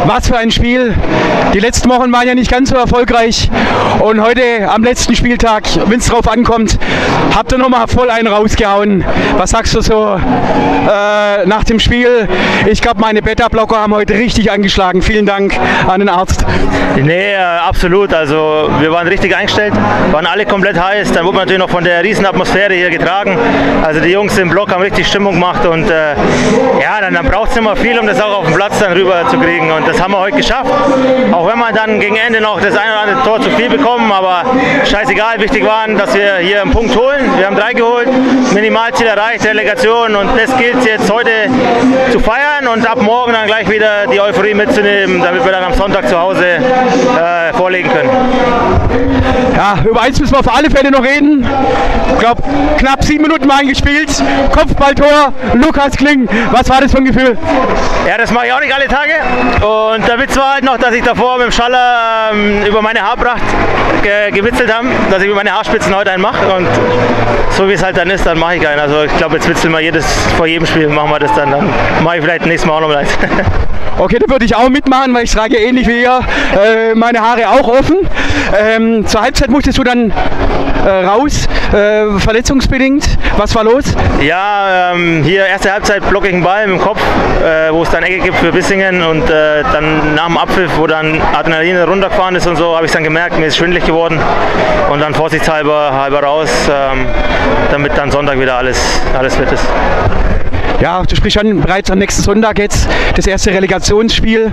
Was für ein Spiel. Die letzten Wochen waren ja nicht ganz so erfolgreich und heute am letzten Spieltag, wenn es drauf ankommt, habt ihr nochmal voll einen rausgehauen. Was sagst du so nach dem Spiel? Ich glaube, meine Beta-Blocker haben heute richtig angeschlagen. Vielen Dank an den Arzt. Nee, absolut. Also wir waren richtig eingestellt, waren alle komplett heiß. Dann wurde man natürlich noch von der Riesenatmosphäre hier getragen. Also die Jungs im Block haben richtig Stimmung gemacht und ja, dann braucht es immer viel, um das auch auf den Platz dann rüber zu kriegen. Und das haben wir heute geschafft. Auch wenn wir dann gegen Ende noch das eine oder andere Tor zu viel bekommen, aber scheißegal, wichtig war, dass wir hier einen Punkt holen. Wir haben 3 geholt, Minimalziel erreicht, Relegation, und das gilt jetzt heute zu feiern und ab morgen dann gleich wieder die Euphorie mitzunehmen, damit wir dann am Sonntag zu Hause vorlegen können. Ja, über eins müssen wir auf alle Fälle noch reden. Ich glaube, knapp 7 Minuten mal gespielt. Kopfballtor, Lukas Kling. Was war das für ein Gefühl? Ja, das mache ich auch nicht alle Tage. Und der Witz war halt noch, dass ich davor mit dem Schaller über meine Haarpracht gewitzelt habe, dass ich über meine Haarspitzen heute einen mache. Und so wie es halt dann ist, dann mache ich einen. Also ich glaube, jetzt witzeln wir vor jedem Spiel machen wir das dann. Dann mache ich vielleicht nächstes Mal auch noch mal eins. Okay, da würde ich auch mitmachen, weil ich trage ähnlich wie ihr meine Haare auch offen. Zur Halbzeit musstest du dann raus, verletzungsbedingt. Was war los? Ja, hier erste Halbzeit blocke ich einen Ball mit dem Kopf, wo es dann Ecke gibt für Bissingen, und dann nach dem Abpfiff, wo dann Adrenalin runtergefahren ist und so, habe ich dann gemerkt, mir ist schwindelig geworden, und dann vorsichtshalber raus, damit dann Sonntag wieder alles fit ist. Ja, du sprichst schon bereits am nächsten Sonntag jetzt, das erste Relegationsspiel.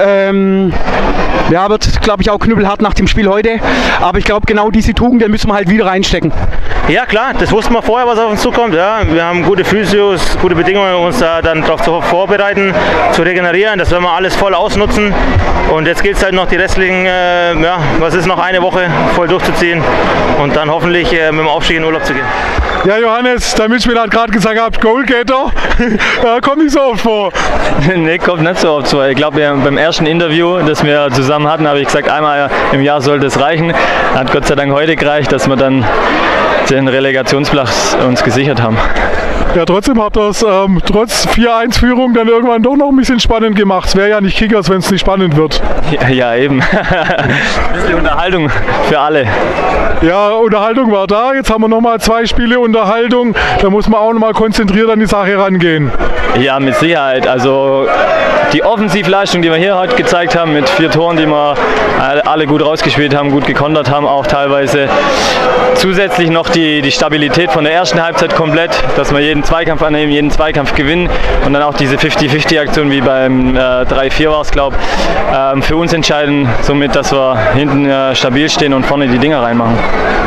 Ja, wird, glaube ich, auch knüppelhart nach dem Spiel heute. Aber ich glaube, genau diese Tugenden müssen wir halt wieder reinstecken. Ja klar, das wussten wir vorher, was auf uns zukommt. Ja, wir haben gute Physios, gute Bedingungen, um uns da dann darauf vorbereiten, zu regenerieren. Das werden wir alles voll ausnutzen. Und jetzt gilt es halt noch die restlichen, ja, was ist noch eine Woche voll durchzuziehen und dann hoffentlich mit dem Aufstieg in Urlaub zu gehen. Ja, Johannes, der Mitspieler hat gerade gesagt, Goalgetter. Kommt nicht so oft vor. Nee, kommt nicht so oft vor. Ich glaube, beim ersten Interview, das wir zusammen hatten, habe ich gesagt, einmal im Jahr sollte es reichen. Hat Gott sei Dank heute gereicht, dass wir dann den Relegationsplatz uns gesichert haben. Ja, trotzdem habt ihr es trotz 4-1-Führung dann irgendwann doch noch ein bisschen spannend gemacht. Es wäre ja nicht Kickers, wenn es nicht spannend wird. Ja, eben. Ein bisschen Unterhaltung für alle. Ja, Unterhaltung war da. Jetzt haben wir nochmal 2 Spiele Unterhaltung. Da muss man auch nochmal konzentriert an die Sache rangehen. Ja, mit Sicherheit. Also die Offensivleistung, die wir hier heute gezeigt haben, mit 4 Toren, die wir alle gut rausgespielt haben, gut gekontert haben, auch teilweise. Zusätzlich noch die Stabilität von der ersten Halbzeit komplett, dass wir jeden Zweikampf annehmen, jeden Zweikampf gewinnen, und dann auch diese 50-50-Aktion wie beim 3-4 war es, glaube ich, für uns entscheiden, somit, dass wir hinten stabil stehen und vorne die Dinger reinmachen.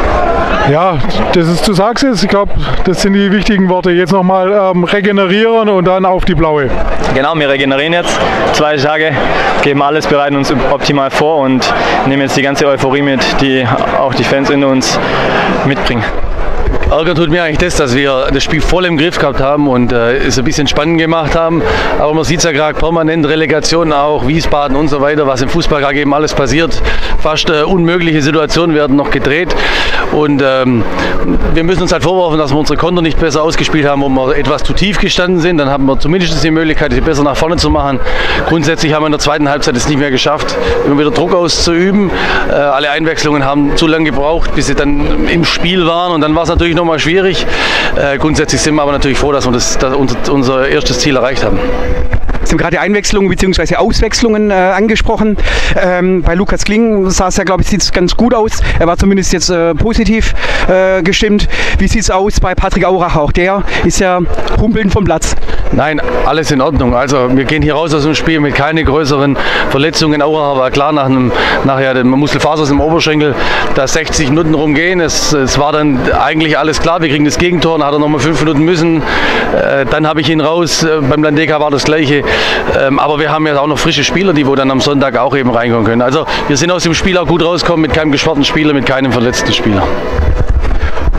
Ja, du sagst es, ich glaube, das sind die wichtigen Worte. Jetzt nochmal regenerieren und dann auf die Blaue. Genau, wir regenerieren jetzt 2 Tage, geben alles, bereiten uns optimal vor und nehmen jetzt die ganze Euphorie mit, die auch die Fans in uns mitbringen. Ärger tut mir eigentlich das, dass wir das Spiel voll im Griff gehabt haben und es ein bisschen spannend gemacht haben. Aber man sieht es ja gerade permanent, Relegationen auch, Wiesbaden und so weiter, was im Fußball gerade eben alles passiert. Fast unmögliche Situationen werden noch gedreht. Und wir müssen uns halt vorwerfen, dass wir unsere Konter nicht besser ausgespielt haben, wo wir etwas zu tief gestanden sind. Dann haben wir zumindest die Möglichkeit, sie besser nach vorne zu machen. Grundsätzlich haben wir in der zweiten Halbzeit es nicht mehr geschafft, immer wieder Druck auszuüben. Alle Einwechslungen haben zu lange gebraucht, bis sie dann im Spiel waren. Und dann war es natürlich nochmal schwierig. Grundsätzlich sind wir aber natürlich froh, dass wir unser erstes Ziel erreicht haben. Sie haben gerade Einwechslungen bzw. Auswechslungen angesprochen. Bei Lukas Kling sah es ja, glaube ich, sieht ganz gut aus. Er war zumindest jetzt positiv gestimmt. Wie sieht es aus bei Patrick Aurach auch? Der ist ja humpelnd vom Platz. Nein, alles in Ordnung. Also wir gehen hier raus aus dem Spiel mit keine größeren Verletzungen. Aurach war klar nachher der Muskelfaser im Oberschenkel, da 60 Minuten rumgehen. Es war dann eigentlich alles klar. Wir kriegen das Gegentor, dann hat er noch mal 5 Minuten müssen. Dann habe ich ihn raus. Beim Landeka war das Gleiche. Aber wir haben ja auch noch frische Spieler, die wo dann am Sonntag auch eben reinkommen können. Also wir sind aus dem Spiel auch gut rausgekommen mit keinem geschworenen Spieler, mit keinem verletzten Spieler.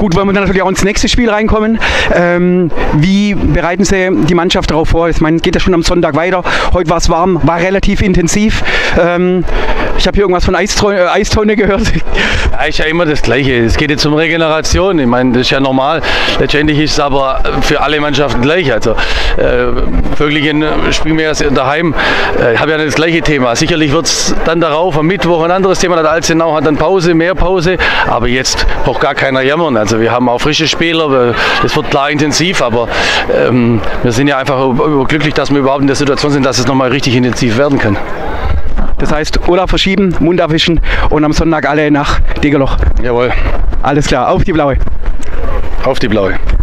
Gut, wollen wir dann natürlich auch ins nächste Spiel reinkommen. Wie bereiten Sie die Mannschaft darauf vor? Ich meine, geht ja schon am Sonntag weiter. Heute war es warm, war relativ intensiv. Ich habe hier irgendwas von Eistonne gehört. Ja, ist ja immer das Gleiche. Es geht jetzt um Regeneration. Ich meine, das ist ja normal. Letztendlich ist es aber für alle Mannschaften gleich. Also Vöglingen spielen wir ja daheim. Ich habe ja das gleiche Thema. Sicherlich wird es dann darauf am Mittwoch ein anderes Thema. Der Alzenau hat dann Pause, mehr Pause. Aber jetzt braucht gar keiner jammern. Also wir haben auch frische Spieler. Das wird klar intensiv. Aber wir sind ja einfach glücklich, dass wir überhaupt in der Situation sind, dass es nochmal richtig intensiv werden kann. Das heißt, Urlaub verschieben, Mund abwischen und am Sonntag alle nach Degerloch. Jawohl. Alles klar, auf die Blaue. Auf die Blaue.